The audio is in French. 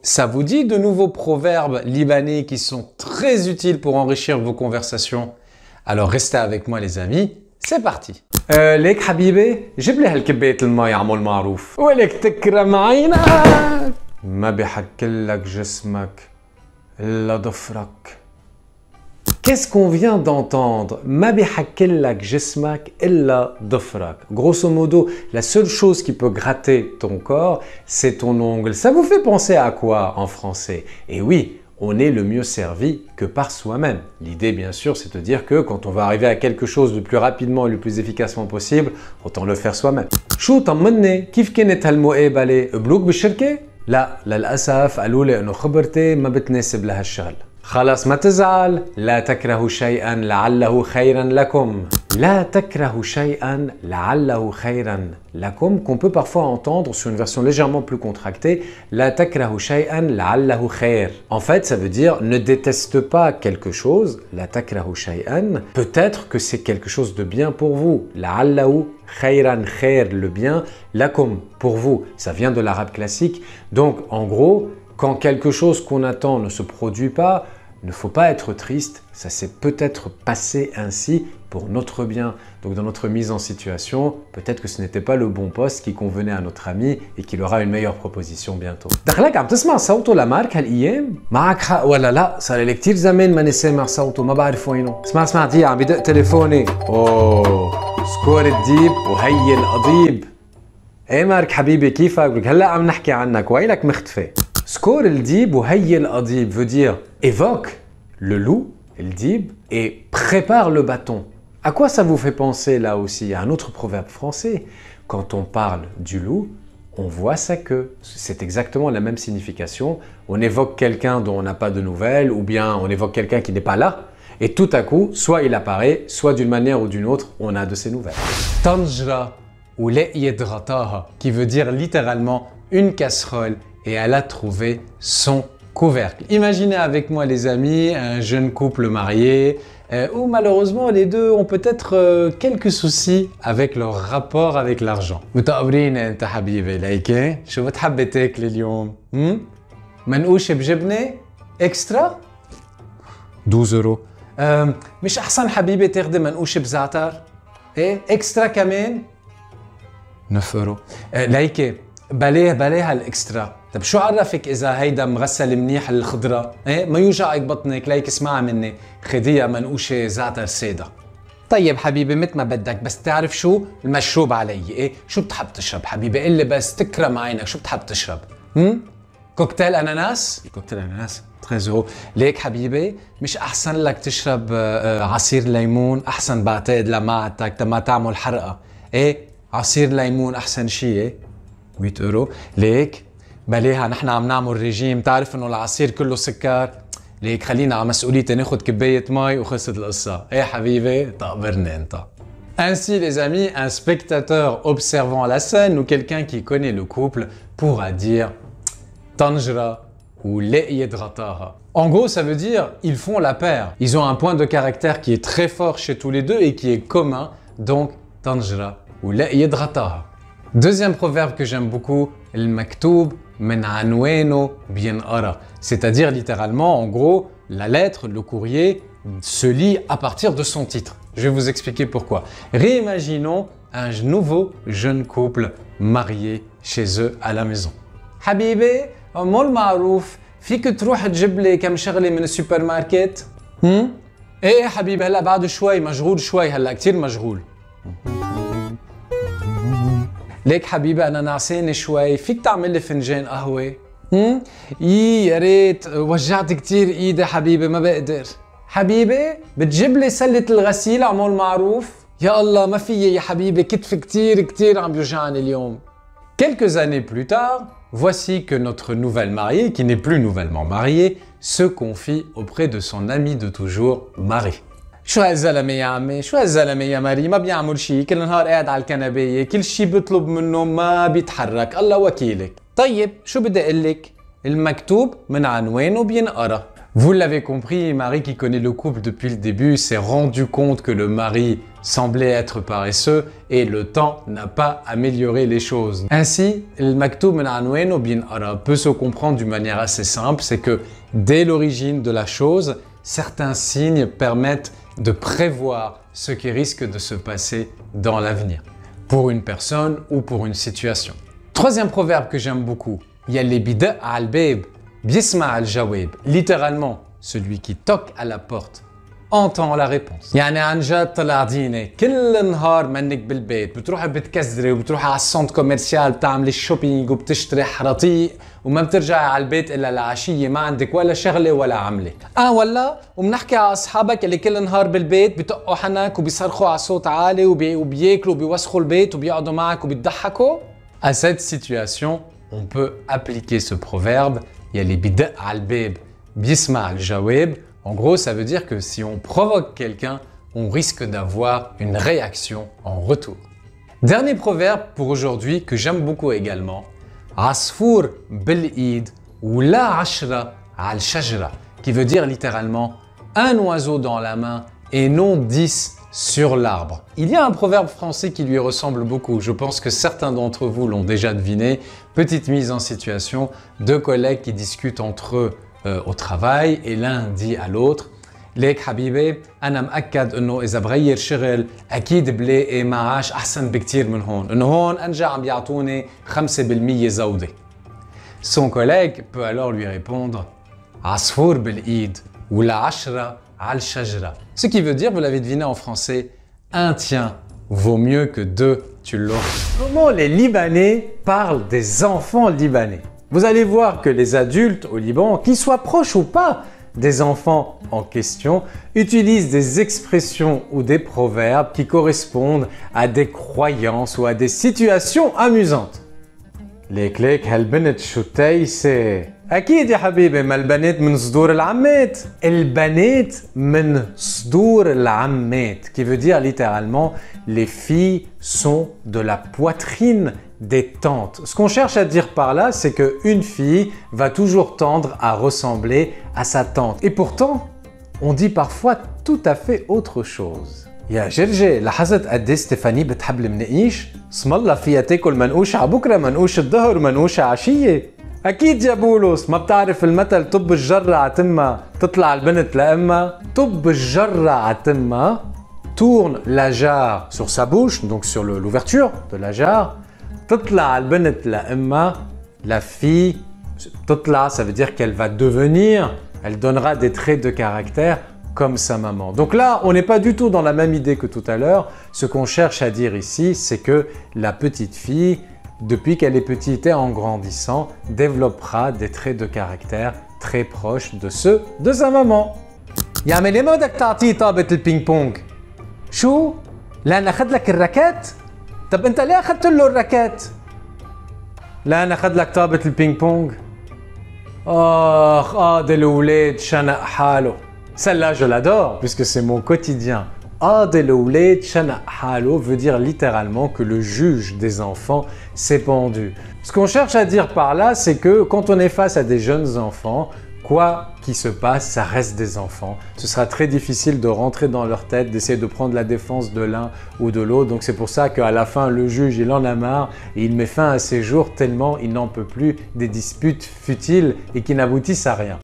Ça vous dit de nouveaux proverbes libanais qui sont très utiles pour enrichir vos conversations? Alors restez avec moi les amis, c'est parti. ليك حبيبي جيب لي هالكباية المي عمول معروف. ولك تكرم عينك. ما بيحكلك جسمك إلا ضفرك. Qu'est-ce qu'on vient d'entendre? Ma bihakillak jismak illa dofrak. Grosso modo, la seule chose qui peut gratter ton corps, c'est ton ongle. Ça vous fait penser à quoi en français? Et oui, on est le mieux servi que par soi-même. L'idée, bien sûr, c'est de dire que quand on va arriver à quelque chose le plus rapidement et le plus efficacement possible, autant le faire soi-même. شو طمني كيف كانت هالمقابلة؟ قبلوك بالشركة؟ لا للأسف قالوا لي إنه خبرتي ما بتناسب لهالشغل. خلاص ما تزعل، لا تكرهوا شيئا لعله خيرا لكم. لا تكرهوا شيئا لعله خيرا لكم, qu'on peut parfois entendre sur une version légèrement plus contractée, لا تكرهوا شيئا لعله خير. En fait, ça veut dire ne déteste pas quelque chose, لا تكرهوا شيئا, peut-être que c'est quelque chose de bien pour vous. لعله خيرا خير, le bien, لكم, pour vous. Ça vient de l'arabe classique. Donc, en gros, quand quelque chose qu'on attend ne se produit pas, il ne faut pas être triste, ça s'est peut-être passé ainsi pour notre bien. Donc dans notre mise en situation, peut-être que ce n'était pas le bon poste qui convenait à notre ami et qu'il aura une meilleure proposition bientôt. دخلك عم تسمع صوته لمارك هالأيام؟ معك حق ولا لا؟ صار لي كتير زمان ماني سامع صوته ما بعرف وينه. اسمع دي عم بدق تليفوني. اوه سكور الديب وهي القضيب. ايه مارك حبيبي كيفك؟ بقولك هلا عم نحكي عنك وينك مختفي؟ Skor el dib ou hayy el adib veut dire évoque le loup, el dib, et prépare le bâton. À quoi ça vous fait penser là aussi? À un autre proverbe français. Quand on parle du loup, on voit sa queue. C'est exactement la même signification. On évoque quelqu'un dont on n'a pas de nouvelles ou bien on évoque quelqu'un qui n'est pas là. Et tout à coup, soit il apparaît, soit d'une manière ou d'une autre, on a de ses nouvelles. Tanjra ou le'yed ghataha, qui veut dire littéralement une casserole. Et elle a trouvé son couvercle. Imaginez avec moi les amis, un jeune couple marié où malheureusement les deux ont peut-être quelques soucis avec leur rapport avec l'argent. متقبرين انت حبيبي ليكي شو بتحبي تاكلي اليوم؟ منقوش بجبنة اكسترا 12 euros. مش احسن حبيبي تاخدي منقوش بزعتر؟ ايه اكسترا كمان 9 euros. ليكي بلاها الاكسترا. طب شو عرفك اذا هيدا مغسل منيح الخضره؟ ايه ما يوجعك بطنك ليك اسمعها مني، خديها منقوشه زعتر ساده. طيب حبيبي مثل ما بدك بس تعرف شو؟ المشروب علي، ايه؟ شو بتحب تشرب حبيبي؟ قل لي بس تكرم عينك شو بتحب تشرب؟ كوكتيل اناناس؟ كوكتيل اناناس 13 euros. ليك حبيبي مش احسن لك تشرب عصير ليمون؟ احسن بعتقد لمعدتك تما تعمل حرقه، ايه؟ عصير ليمون احسن شيء، ايه؟ 8 euros. ليك بلاها نحن عم نعمل ريجيم، تعرف انه العصير كله سكر، ليك خلينا على مسؤوليتي ناخد كباية مي وخلصت القصة. ايه حبيبي تقبرني انت. Ainsi les amis, un spectateur observant la scène ou quelqu'un qui connaît le couple pourra dire Tanjra ou le'yed ghataha. En gros, ça veut dire ils font la paire. Ils ont un point de caractère qui est très fort chez tous les deux et qui est commun, donc Tanjra ou le'yed ghataha. Deuxième proverbe que j'aime beaucoup, el maktoub men anweno bien ara. C'est-à-dire littéralement, en gros, la lettre, le courrier se lit à partir de son titre. Je vais vous expliquer pourquoi. Réimaginons un nouveau jeune couple marié chez eux à la maison. حبيبي مول معروف فيك تروح تجيب لي كم شغله من السوبر ماركت؟ ايه حبيبي هلا بعد شوي مشغول شوي هلا كثير مشغول. ليك حبيبي انا نعسان شوي فيك تعمل لي فنجان قهوه؟ يا ريت وجعت كثير ايدي حبيبي ما بقدر. حبيبي بتجيب لي سله الغسيل عمول معروف؟ يا الله ما فيي يا حبيبي كتفي كثير عم بيوجعني اليوم. Quelques années plus tard, voici que notre nouvelle mariée, qui n'est plus nouvellement mariée, se confie auprès de son ami de toujours, Marie. شو هالزلمه يا عمي؟ شو هالزلمه يا ماري؟ ما بيعمل شيء، كل نهار قاعد على الكنبايه، كل شيء بطلب منه ما بيتحرك، الله وكيلك. طيب شو بدي اقول لك؟ المكتوب من عنوانه بينقرا. Vous l'avez compris, Marie qui connaît le couple depuis le début s'est rendu compte que le mari semblait être paresseux et le temps n'a pas amélioré les choses. Ainsi, le maktoub min anwen ou bin ara peut se comprendre d'une manière assez simple, c'est que dès l'origine de la chose, certains signes permettent de prévoir ce qui risque de se passer dans l'avenir, pour une personne ou pour une situation. Troisième proverbe que j'aime beaucoup, yalli bida al-bab bisma al-jawab. Littéralement, celui qui toque à la porte entend la réponse. يعني عن جد طلع ديني كل نهار منك بالبيت بتروحي بتكزري وبتروحي على السنتر كوميرشال بتعملي الشوبينج وبتشتري حرطيق وما بترجعي على البيت الا العشيه ما عندك ولا شغله ولا عمله. ولا وبنحكي على اصحابك اللي كل نهار بالبيت بتقوا حنك وبيصرخوا على صوت عالي وبياكلوا وبيوسخوا البيت وبيقعدوا معك وبيضحكوا. À cette situation, on peut appliquer ce proverbe يلي بدق على الباب بيسمع الجواب. En gros, ça veut dire que si on provoque quelqu'un, on risque d'avoir une réaction en retour. Dernier proverbe pour aujourd'hui que j'aime beaucoup également. Asfour bil-id ou la ashra al-shajra, qui veut dire littéralement un oiseau dans la main et non 10 sur l'arbre. Il y a un proverbe français qui lui ressemble beaucoup. Je pense que certains d'entre vous l'ont déjà deviné. Petite mise en situation, deux collègues qui discutent entre eux au travail et l'un dit à l'autre ليك حبيبي أنا مأكد إنه إذا بغير شغل أكيد بلاقي معاش أحسن بكتير من هون إنه هون أنجا عم بيعطوني 5% زودة. Son collègue peut alors lui répondre عصفور بالإيد ولا عشرة على الشجرة. Ce qui veut dire, vous l'avez deviné en français, un tien vaut mieux que deux, tu l'auras. Comment les Libanais parlent des enfants libanais? Vous allez voir que les adultes au Liban, qu'ils soient proches ou pas des enfants en question, utilisent des expressions ou des proverbes qui correspondent à des croyances ou à des situations amusantes. ليك ليك هالبنت شو تايسة؟ أكيد يا حبيبي ما البنات من صدور العمات. البنات من صدور العمات qui veut dire littéralement les filles sont de la poitrine des tantes. Ce qu'on cherche à dire par là, c'est qu'une fille va toujours tendre à ressembler à sa tante. Et pourtant, on dit parfois tout à fait autre chose. يا جرجي لاحظت قد ايه ستيفاني بتحب المنقيش؟ اسم الله فيها تاكل منقوش على بكره منقوش الظهر ومنقوش عشيه. اكيد يا بولس ما بتعرف المثل طب الجره على تمها تطلع البنت لامها. طب الجره على تمها tourne la jarre sur sa bouche, donc sur l'ouverture de la jarre. تطلع البنت لامها, la fille تطلع, ça veut dire qu'elle va devenir, elle donnera des traits de caractère comme sa maman. Donc là, on n'est pas du tout dans la même idée que tout à l'heure. Ce qu'on cherche à dire ici, c'est que la petite fille, depuis qu'elle est petite et en grandissant, développera des traits de caractère très proches de ceux de sa maman. يعمل ايه ما بدك تعطيه طابة البينج بونج؟ شو؟ لأن أخذ لك الراكات؟ طب أنت ليه أخذت له الراكات؟ لأن أخذ لك طابة البينج بونج؟ قاضي الأولاد شنق حاله. Celle-là, je l'adore, puisque c'est mon quotidien. Adel Ouled Shana Halo veut dire littéralement que le juge des enfants s'est pendu. Ce qu'on cherche à dire par là, c'est que quand on est face à des jeunes enfants, quoi qu'il se passe, ça reste des enfants. Ce sera très difficile de rentrer dans leur tête, d'essayer de prendre la défense de l'un ou de l'autre. Donc c'est pour ça qu'à la fin, le juge, il en a marre et il met fin à ses jours tellement il n'en peut plus des disputes futiles et qui n'aboutissent à rien.